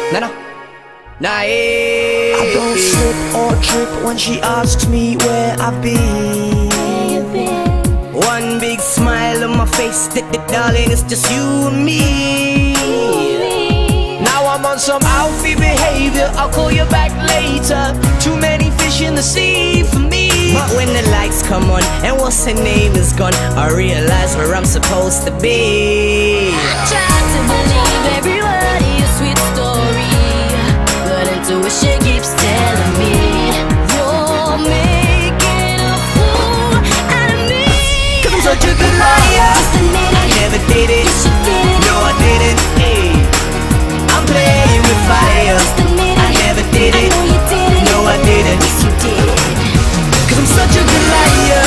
No. Niley. I don't slip or trip when she asks me where I've been. One big smile on my face, darling, it's just you and me. Now I'm on some outfit behavior, I'll call you back later. Too many fish in the sea for me. But when the lights come on and what's her name is gone, I realize where I'm supposed to be. I try to believe every word is a sweet story, but intuition keeps telling me you're making a fool out of me. 'Cause I'm such a good liar. I never did it. Yes, you did it. No, I didn't. Hey, I'm playing with fire. I never did it. I know you did it. No, I didn't. Yes, you did. 'Cause I'm such a good liar.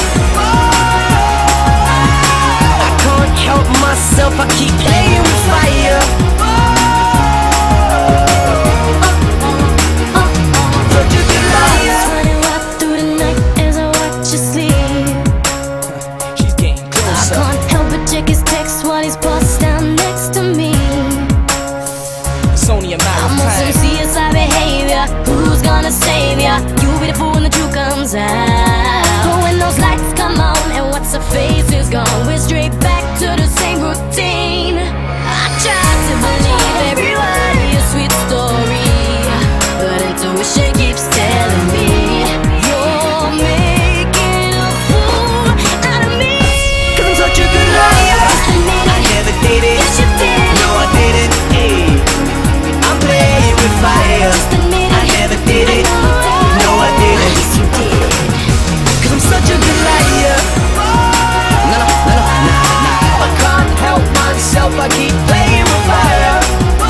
I can't help myself, I keep playing with fire. Such a good liar. Running wild through the night as I watch you sleep. She's getting I closer. can't help but check his text while he's passed down next to me. It's only a matter of I'm on some time. CSI behavior. Who's gonna save ya? You'll be the fool when the truth comes out. But when those lights come on and what's her face is gone, we're straight back to the same routine. I try to believe every word is a sweet story, but intuition keeps telling me you're making a fool out of me. 'Cause I'm such a good liar. I never did it. Yes, you did. No, I didn't. Hey, I'm playing with fire. Just admit I never did it. No, I didn't. Yes, you did. 'Cause I'm such a good liar. No. I can't help myself, I keep playing with fire.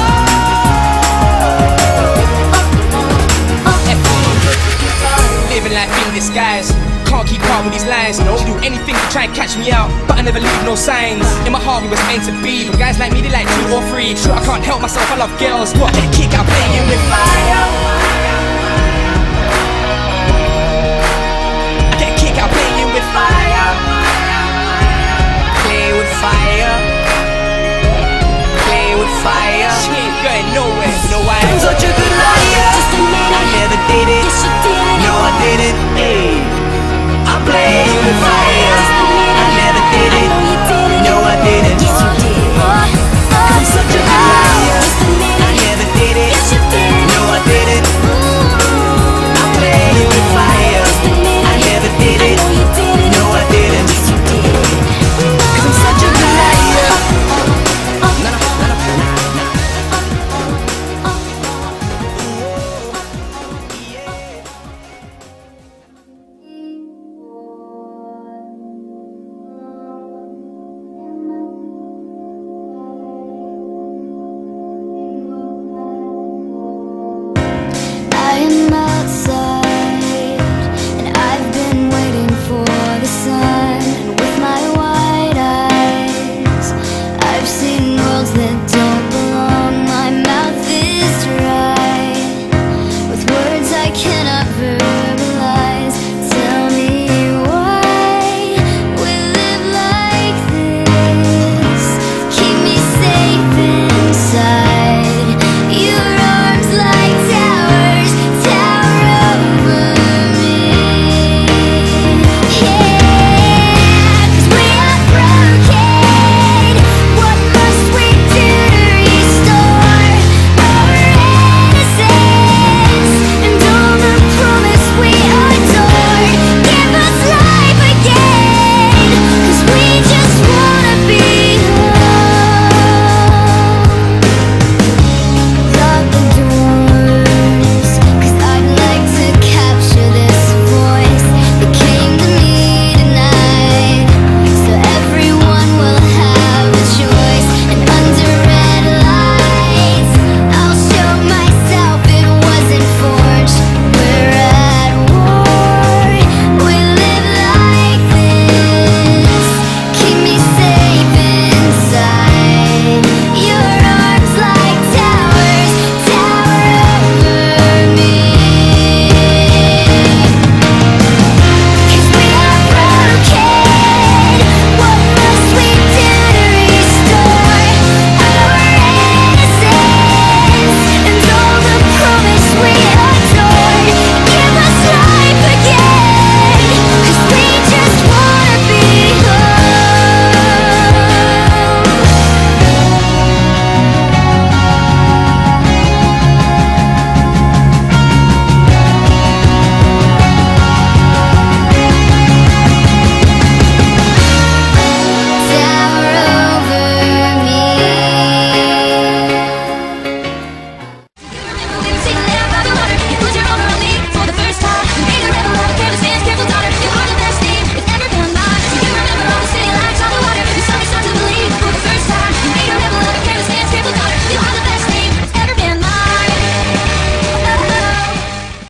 Living life in disguise, can't keep up with these lines. Don't do anything to try and catch me out, but I never leave no signs. In my heart we was meant to be, but guys like me they like 2 or 3. Sure, I can't help myself, I love girls, but I get a kick out playing with fire.